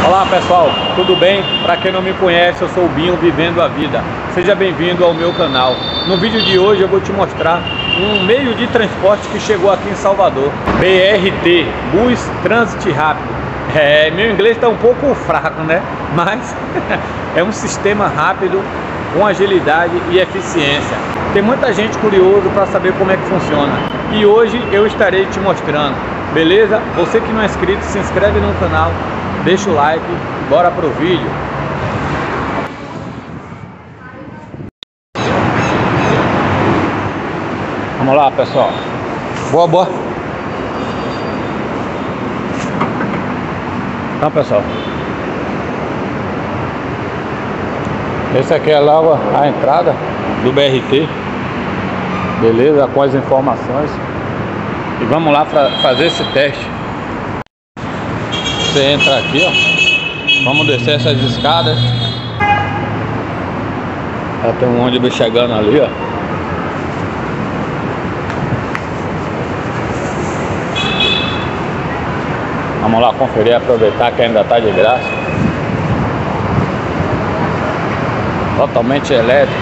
Olá pessoal, tudo bem? Para quem não me conhece, eu sou o Binho Vivendo a Vida. Seja bem-vindo ao meu canal. No vídeo de hoje eu vou te mostrar um meio de transporte que chegou aqui em Salvador. BRT, Bus Trânsito Rápido. Meu inglês está um pouco fraco, né? Mas é um sistema rápido, com agilidade e eficiência. Tem muita gente curiosa para saber como é que funciona. E hoje eu estarei te mostrando, beleza? Você que não é inscrito, se inscreve no canal, deixa o like e bora pro vídeo. Vamos lá, pessoal. Boa. Então, pessoal, esse aqui é logo a entrada do BRT, beleza? Com as informações. E vamos lá fazer esse teste. Você entra aqui, ó. Vamos descer essas escadas. Já tem um ônibus chegando ali, ó. Vamos lá conferir, aproveitar que ainda está de graça. Totalmente elétrico.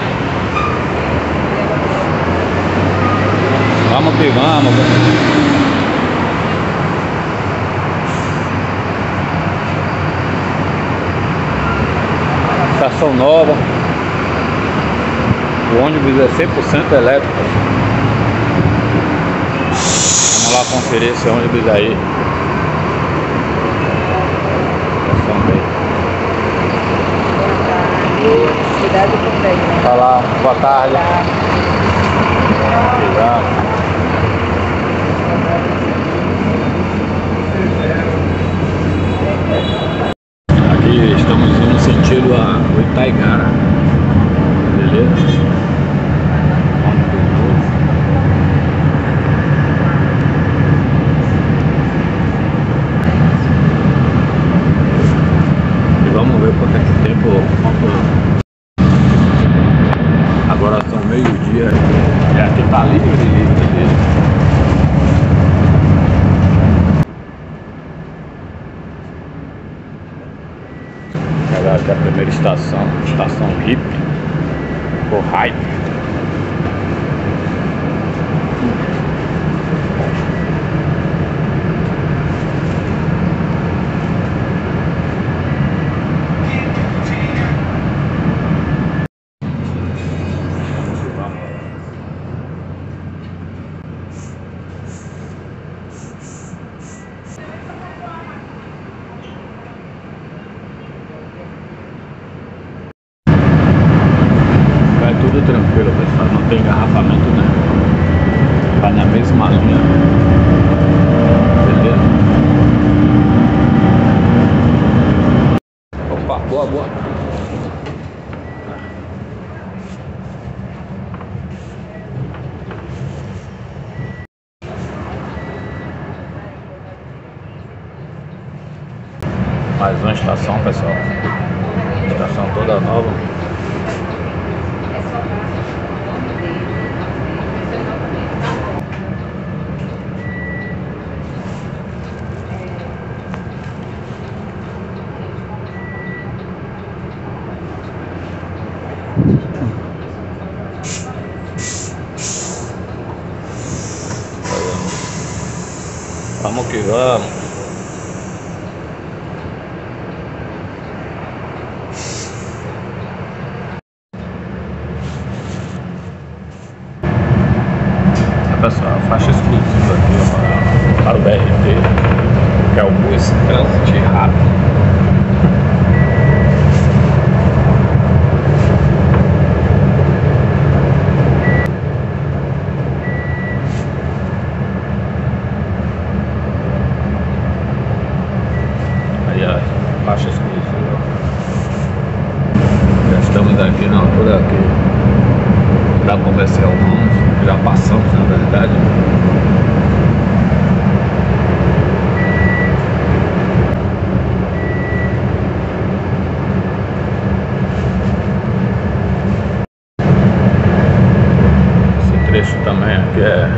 Vamos que vamos. Estação nova. O ônibus é 100% elétrico. Vamos lá conferir esse ônibus aí. Cidade do Prédio. Tá lá, boa tarde. Aqui estamos indo sentido a Itaigara, beleza? E vamos ver quanto é que tempo. Agora são meio-dia e aqui tá livre. Agora aqui é a primeira estação, estação Hip ou Hype. Tudo tranquilo, pessoal, não tem engarrafamento nenhum. Vai na mesma linha. Beleza? Opa, boa. Mais uma estação, pessoal. Estação toda nova. Vamos que vamos. Pessoal, faixa exclusiva aqui para o BRT, que é o Bus Trânsito Rápido. Aí a faixa exclusiva. Já estamos aqui na altura aqui da Comercial Ramos. Já passamos, na verdade. Esse trecho também aqui é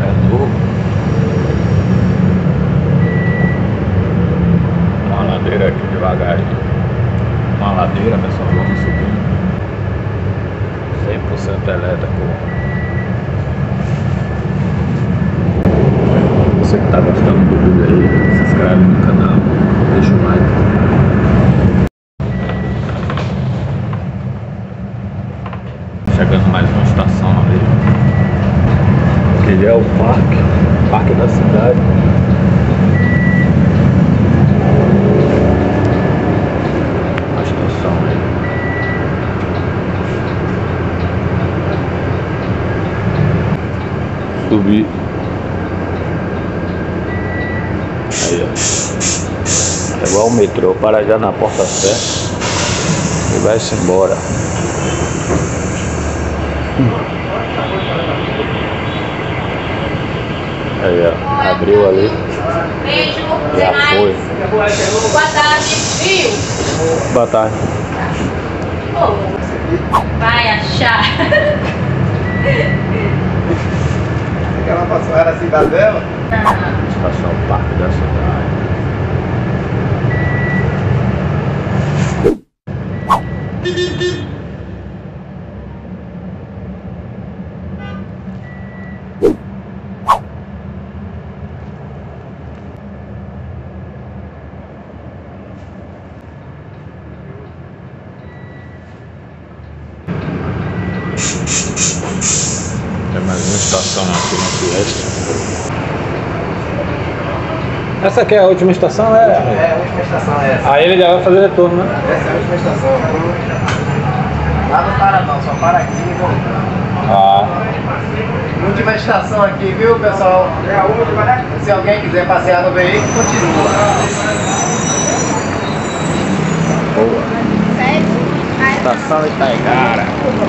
novo. Uma ladeira aqui. devagarinho. Uma ladeira, pessoal, vamos subindo. 100% elétrico. Você que tá gostando do vídeo aí, se inscreve no canal, deixa o like. Chegando mais uma estação ali. Que é o parque da cidade. A estação aí. Subir. Aí, ó. É igual o metrô, para já na porta certa e vai-se embora. Aí, ó, abriu ali. Beijo, Já foi. boa tarde, viu? Boa tarde. Vai achar. Ela passou, era a Cidadela? Estação Parque da Cidade. Tem mais uma estação aqui no Fiesta. Essa aqui é a última estação, né? É, a última estação é essa. Aí ele já vai fazer retorno, né? Essa é a última estação. Lá não para não, só para aqui e voltando. Ah. Última estação aqui, viu, pessoal? É a última, né? Se alguém quiser passear no veículo, continua. Boa. Estação Itaigara.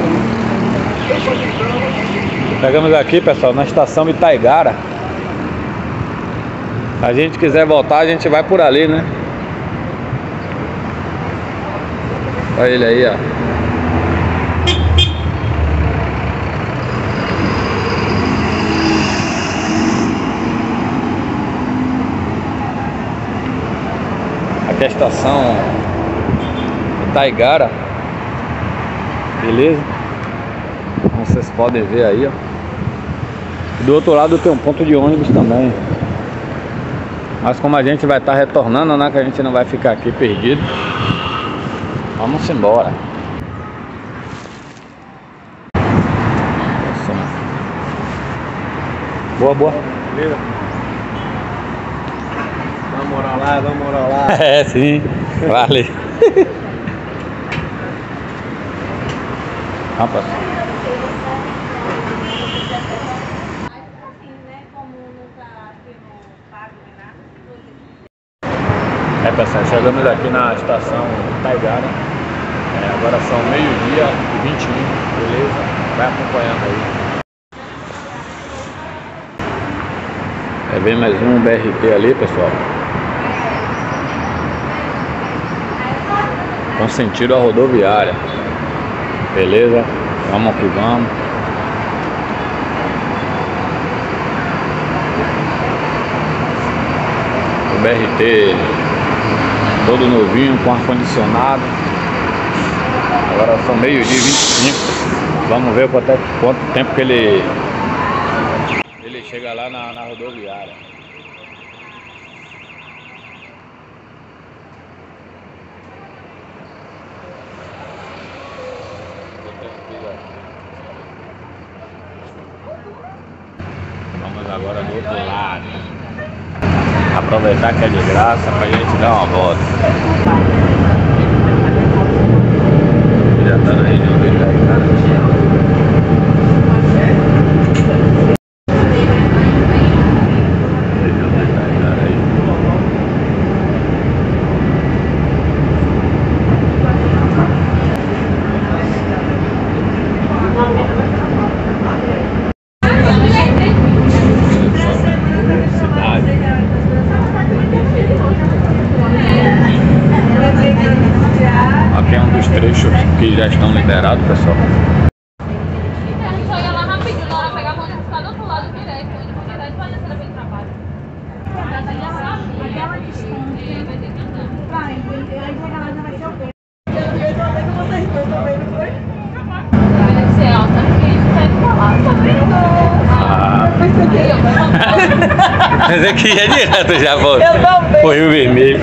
Chegamos aqui, pessoal, na estação Itaigara. Se a gente quiser voltar, a gente vai por ali, né? Olha ele aí, ó. Aqui é a estação Itaigara. Beleza? Como vocês podem ver aí, ó. Do outro lado tem um ponto de ônibus também. Mas como a gente vai estar retornando, né? Que a gente não vai ficar aqui perdido. Vamos embora. Boa, boa. Beleza? Vamos morar lá, vamos morar lá. É, sim. Vale. Rapaz. É, pessoal, chegamos aqui na estação Itaigara. Agora são 12h21, beleza? Vai acompanhando aí. Vem mais um BRT ali, pessoal. Com sentido à rodoviária. Beleza? Vamos que vamos. O BRT todo novinho, com ar-condicionado. Agora são 12h25. Vamos ver quanto tempo que ele chega lá na rodoviária. Vamos agora do outro lado. Aproveitar que é de graça pra gente dar uma volta. Já tá na região do Itaigara. Aqui é um dos trechos que já estão liberados, pessoal. A gente olha lá rapidinho, na hora de pegar a ônibus tá do outro lado direito, ônibus direto, vai descer bem trabalho. Aquela distância. Vai ter que andar. Deve ser alta, porque isso vai falar, tá vendo? Mas aqui é direto já, pô. Eu também. O Rio Vermelho.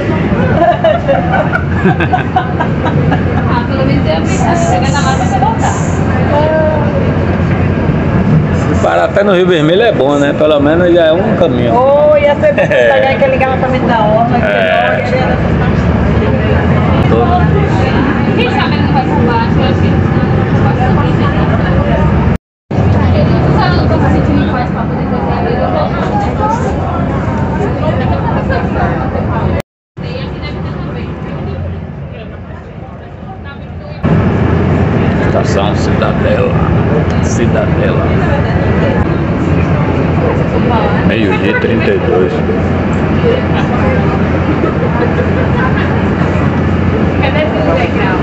Ah, pelo menos eu pensava, chegar na mata você voltar. Parar até no Rio Vermelho é bom, né? Pelo menos já é um caminho. Oh, ia ser bom pegar aquele engarrafamento da orla. Quem sabe ele não vai por baixo, eu achei que se ela não fosse sentir em paz pra poder fazer a vida, eu vou. E aqui deve ter também. Estação Cidadela. Cidadela. Meio-dia 32. Cadê esse legal?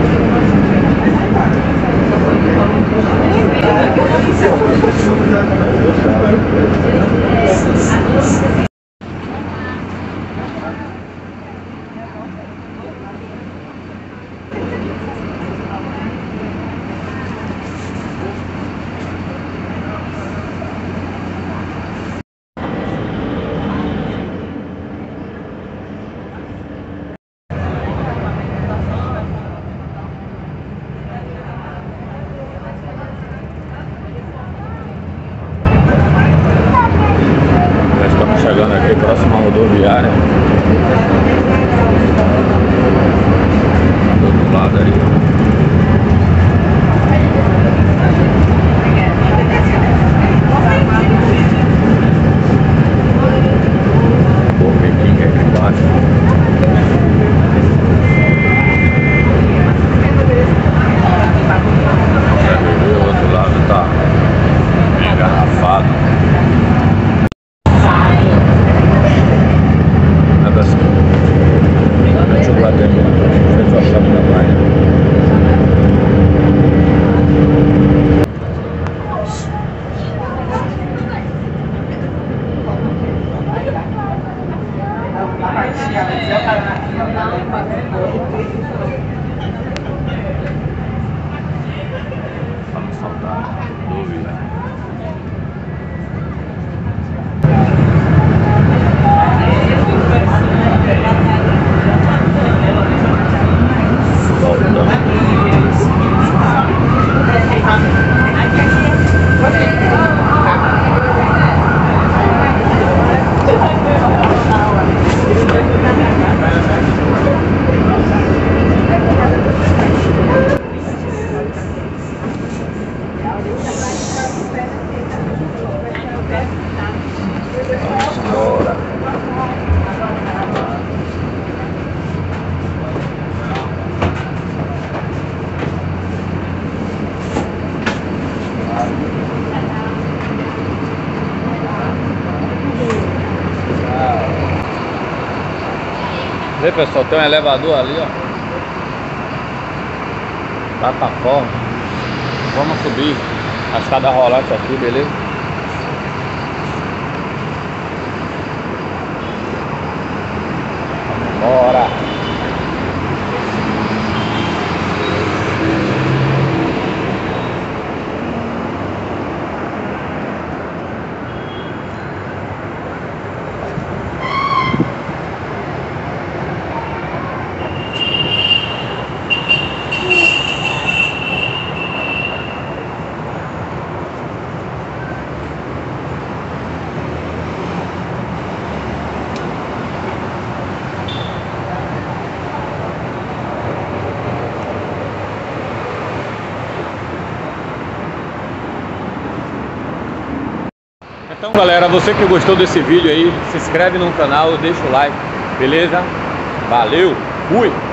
Já estamos chegando aqui próximo à rodoviária. Do outro lado ali. Burger King aqui embaixo. O outro lado tá engarrafado. Nada assim. Deixa eu bater mesmo. Deixa eu achar minha praia. Vamos soltar dúvida. Vê, pessoal, tem um elevador ali, ó. Plataforma. Vamos subir a escada rolante aqui, beleza? Bora! Então galera, você que gostou desse vídeo aí, se inscreve no canal, deixa o like, beleza? Valeu, fui!